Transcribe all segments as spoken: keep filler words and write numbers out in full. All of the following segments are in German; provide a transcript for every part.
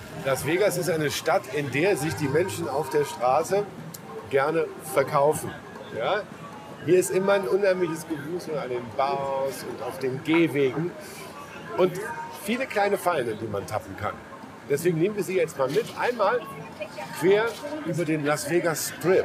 Las Vegas ist eine Stadt, in der sich die Menschen auf der Straße gerne verkaufen. Ja? Hier ist immer ein unheimliches Gewusel an den Bars und auf den Gehwegen und viele kleine Fallen, in die man tappen kann. Deswegen nehmen wir Sie jetzt mal mit, einmal quer über den Las Vegas Strip.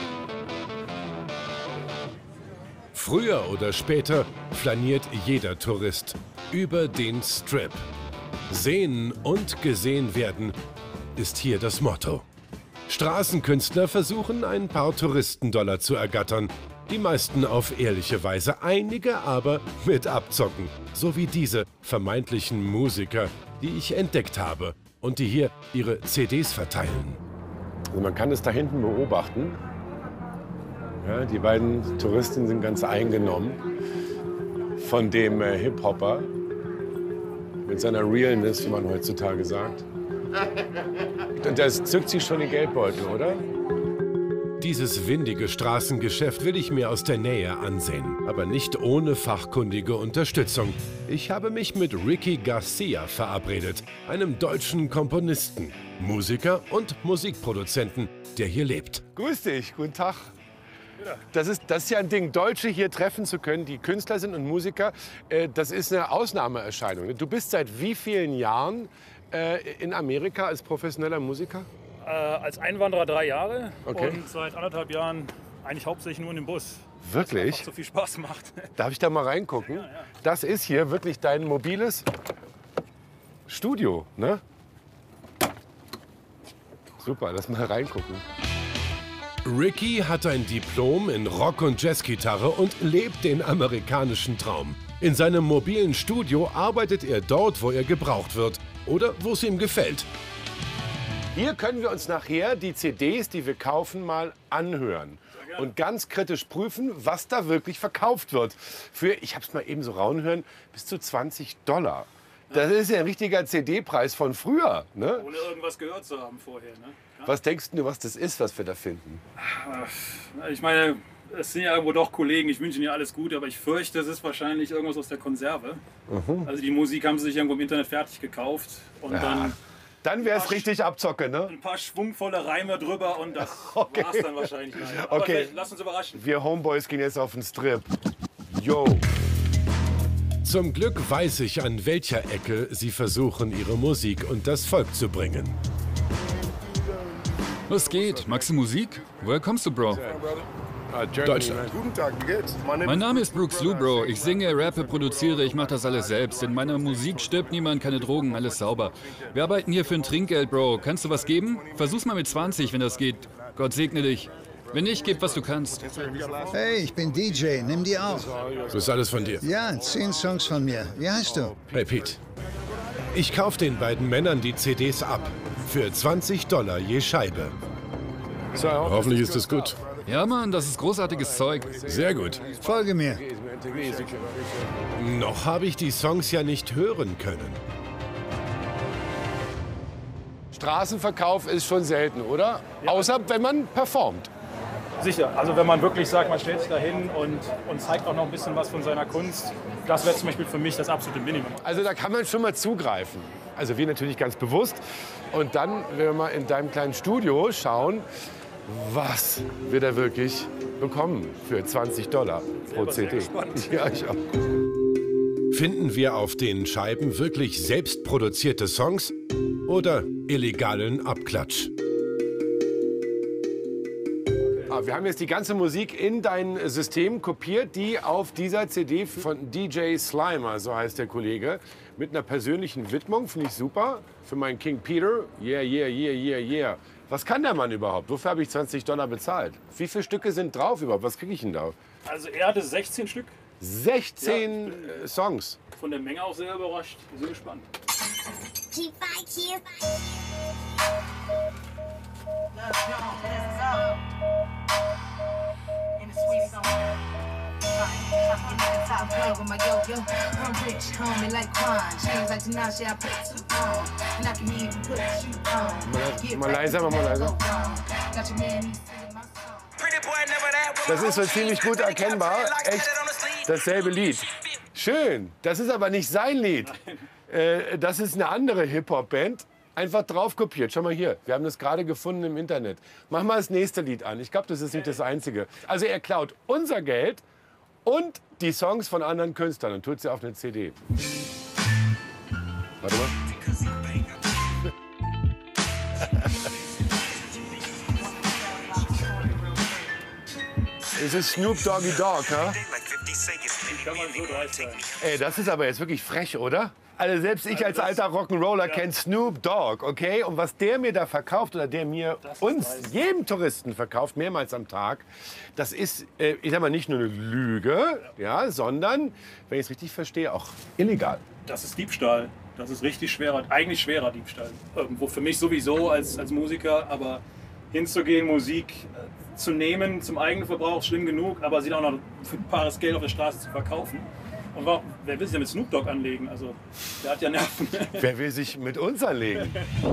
Früher oder später flaniert jeder Tourist über den Strip. Sehen und gesehen werden ist hier das Motto. Straßenkünstler versuchen, ein paar Touristendollar zu ergattern. Die meisten auf ehrliche Weise, einige aber mit Abzocken. So wie diese vermeintlichen Musiker, die ich entdeckt habe und die hier ihre C Ds verteilen. Also man kann es da hinten beobachten. Ja, die beiden Touristen sind ganz eingenommen von dem äh, Hip-Hopper mit seiner Realness, wie man heutzutage sagt. Und das zückt sich schon den Geldbeutel, oder? Dieses windige Straßengeschäft will ich mir aus der Nähe ansehen, aber nicht ohne fachkundige Unterstützung. Ich habe mich mit Ricky Garcia verabredet, einem deutschen Komponisten, Musiker und Musikproduzenten, der hier lebt. Grüß dich, guten Tag. Das ist, das ist ja ein Ding, Deutsche hier treffen zu können, die Künstler sind und Musiker. Äh, das ist eine Ausnahmeerscheinung. Du bist seit wie vielen Jahren äh, in Amerika als professioneller Musiker? Äh, als Einwanderer drei Jahre okay. Und seit anderthalb Jahren eigentlich hauptsächlich nur in dem Bus. Wirklich? Weil es so viel Spaß macht. Darf ich da mal reingucken? Ja, ja. Das ist hier wirklich dein mobiles Studio, ne? Super, lass mal reingucken. Ricky hat ein Diplom in Rock- und Jazzgitarre und lebt den amerikanischen Traum. In seinem mobilen Studio arbeitet er dort, wo er gebraucht wird oder wo es ihm gefällt. Hier können wir uns nachher die C Ds, die wir kaufen, mal anhören und ganz kritisch prüfen, was da wirklich verkauft wird. Für, ich habe es mal eben so raunhören, bis zu zwanzig Dollar. Das ist ja ein richtiger C D-Preis von früher. Ne? Ohne irgendwas gehört zu haben vorher. Ne? Ja. Was denkst du, was das ist, was wir da finden? Ich meine, es sind ja irgendwo doch Kollegen. Ich wünsche ihnen ja alles Gute, aber ich fürchte, es ist wahrscheinlich irgendwas aus der Konserve. Mhm. Also die Musik haben sie sich irgendwo im Internet fertig gekauft. Und ja. dann, dann wäre es richtig Abzocke, ne? Ein paar schwungvolle Reime drüber und das okay. war's dann wahrscheinlich. Aber okay. lass uns überraschen. Wir Homeboys gehen jetzt auf den Strip. Yo! Zum Glück weiß ich, an welcher Ecke sie versuchen, ihre Musik und das Volk zu bringen. Was geht? Magst du Musik? Woher kommst du, Bro? Deutschland. Guten Tag, wie geht's? Mein Name ist Brooks Lou, Bro. Ich singe, rappe, produziere, ich mache das alles selbst. In meiner Musik stirbt niemand, keine Drogen, alles sauber. Wir arbeiten hier für ein Trinkgeld, Bro. Kannst du was geben? Versuch's mal mit zwanzig, wenn das geht. Gott segne dich. Wenn nicht, gib, was du kannst. Hey, ich bin D J, nimm die auf. Das ist alles von dir? Ja, zehn Songs von mir. Wie heißt du? Hey, Pete. Ich kaufe den beiden Männern die C Ds ab. Für zwanzig Dollar je Scheibe. Hoffentlich ist es gut. Ja, Mann, das ist großartiges Zeug. Sehr gut. Folge mir. Noch habe ich die Songs ja nicht hören können. Straßenverkauf ist schon selten, oder? Ja. Außer wenn man performt. Sicher. Also wenn man wirklich sagt, man stellt sich da hin und, und zeigt auch noch ein bisschen was von seiner Kunst. Das wäre zum Beispiel für mich das absolute Minimum. Also da kann man schon mal zugreifen. Also wir natürlich ganz bewusst. Und dann, wenn wir mal in deinem kleinen Studio schauen, was wir da wirklich bekommen für zwanzig Dollar pro C D. Ja, ich auch. Finden wir auf den Scheiben wirklich selbstproduzierte Songs oder illegalen Abklatsch? Wir haben jetzt die ganze Musik in dein System kopiert, die auf dieser C D von D J Slimer, so heißt der Kollege, mit einer persönlichen Widmung, finde ich super, für meinen King Peter. Yeah, yeah, yeah, yeah, yeah. Was kann der Mann überhaupt? Wofür habe ich zwanzig Dollar bezahlt? Wie viele Stücke sind drauf überhaupt? Was kriege ich denn da? Also er hatte sechzehn Stück. sechzehn ja, Songs. Von der Menge auch sehr überrascht. Ich bin so gespannt. Mal leiser, mal leiser. Das ist so ziemlich gut erkennbar. Echt dasselbe Lied. Schön. Das ist aber nicht sein Lied. Äh, das ist eine andere Hip-Hop-Band. Einfach drauf kopiert. Schau mal hier, wir haben das gerade gefunden im Internet. Mach mal das nächste Lied an. Ich glaube, das ist nicht das einzige. Also er klaut unser Geld und die Songs von anderen Künstlern und tut sie auf eine C D. Warte mal. Es ist Snoop Doggy Dogg, ha? Kann man so dreist sein. Ey, das ist aber jetzt wirklich frech, oder? Also selbst ich als alter Rock'n'Roller kenne Snoop Dogg, okay? Und was der mir da verkauft oder der mir uns, jedem Touristen verkauft, mehrmals am Tag, das ist, äh, ich sag mal, nicht nur eine Lüge, ja, sondern, wenn ich es richtig verstehe, auch illegal. Das ist Diebstahl. Das ist richtig schwerer, eigentlich schwerer Diebstahl. Irgendwo für mich sowieso als, als Musiker, aber hinzugehen, Musik äh, zu nehmen zum eigenen Verbrauch, schlimm genug, aber sie dann auch noch für ein pares Geld auf der Straße zu verkaufen. Und warum, wer will sich ja mit Snoop Dogg anlegen? Also, der hat ja Nerven. Wer will sich mit uns anlegen?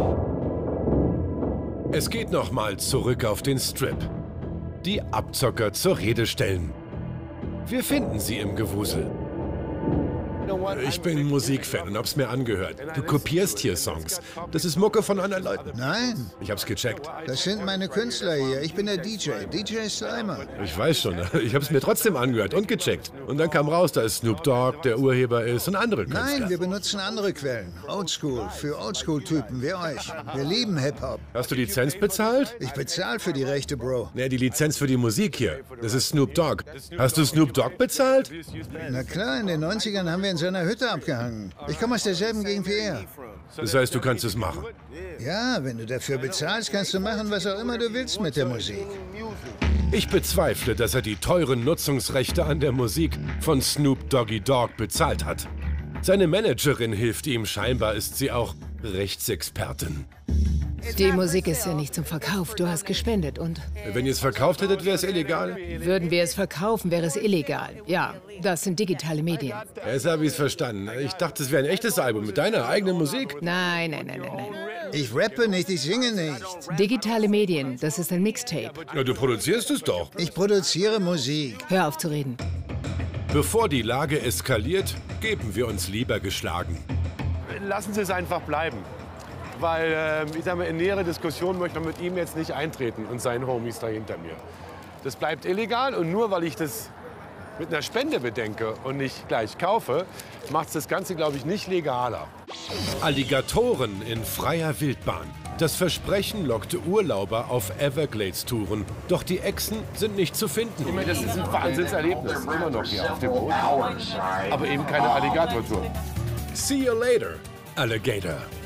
Es geht nochmal zurück auf den Strip. Die Abzocker zur Rede stellen. Wir finden sie im Gewusel. Ich bin Musikfan und hab's mir angehört. Du kopierst hier Songs. Das ist Mucke von anderen Leuten. Nein, Ich hab's gecheckt. das sind meine Künstler hier. Ich bin der D J, D J Slimer. Ich weiß schon, ich hab's mir trotzdem angehört und gecheckt. Und dann kam raus, da ist Snoop Dogg, der Urheber ist und andere Künstler. Nein, wir benutzen andere Quellen. Oldschool, für Oldschool-Typen wie euch. Wir lieben Hip-Hop. Hast du Lizenz bezahlt? Ich bezahle für die Rechte, Bro. Ne, die Lizenz für die Musik hier. Das ist Snoop Dogg. Hast du Snoop Dogg bezahlt? Na klar, in den neunzigern haben wir in seiner Hütte abgehangen. Ich komme aus derselben Gegend wie er. Das heißt, du kannst es machen. Ja, wenn du dafür bezahlst, kannst du machen, was auch immer du willst mit der Musik. Ich bezweifle, dass er die teuren Nutzungsrechte an der Musik von Snoop Doggy Dogg bezahlt hat. Seine Managerin hilft ihm, scheinbar ist sie auch Rechtsexpertin. Die Musik ist ja nicht zum Verkauf. Du hast gespendet und Wenn ihr es verkauft hättet, wäre es illegal. würden wir es verkaufen, wäre es illegal. Ja, das sind digitale Medien. Jetzt habe ich es verstanden. Ich dachte, es wäre ein echtes Album mit deiner eigenen Musik. Nein, nein, nein, nein, nein. Ich rappe nicht, ich singe nicht. Digitale Medien, das ist ein Mixtape. Ja, du produzierst es doch. Ich produziere Musik. Hör auf zu reden. Bevor die Lage eskaliert, geben wir uns lieber geschlagen. Lassen Sie es einfach bleiben. Weil, äh, ich sag mal, in nähere Diskussion möchte ich mit ihm jetzt nicht eintreten und seinen Homies da hinter mir. Das bleibt illegal und nur weil ich das mit einer Spende bedenke und nicht gleich kaufe, macht es das Ganze, glaube ich, nicht legaler. Alligatoren in freier Wildbahn. Das Versprechen lockte Urlauber auf Everglades-Touren. Doch die Echsen sind nicht zu finden. Ich meine, das ist ein Wahnsinnserlebnis, immer noch hier auf dem Boot. Aber eben keine Alligatortour. See you later, Alligator.